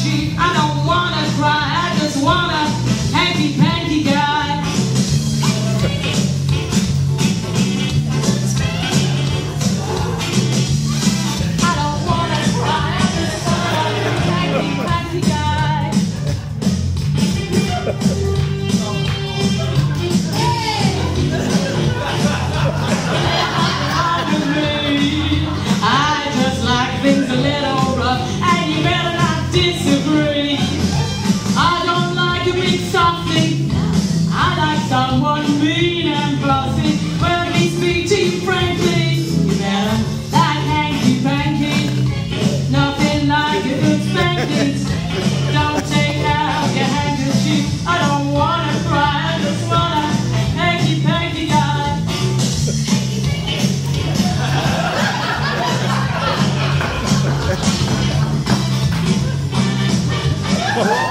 cheek. I don't wanna cry, I just wanna hanky-panky guy. I don't wanna cry, I just wanna hanky-panky guy. I just like things a little rough, and you better not disagree. I don't like a big softy, I like someone mean and bossy. Well, let me speak to you frankly, you better like hanky-panky. Nothing like a good spanking. Don't take out your handkerchief. I don't wanna cry, I just wanna hanky-panky guy. Oh.